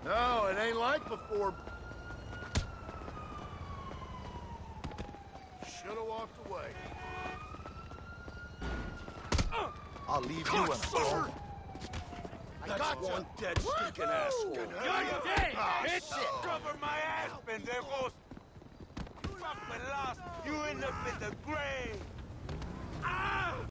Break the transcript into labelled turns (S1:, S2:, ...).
S1: No, it ain't like before. Should've walked away.
S2: I'll leave you alone.
S1: I got one dead stinking ass.
S3: You're dead, bitch!
S4: Cover my ass, pendejos! You up and lost, you end up in the grave! Ah!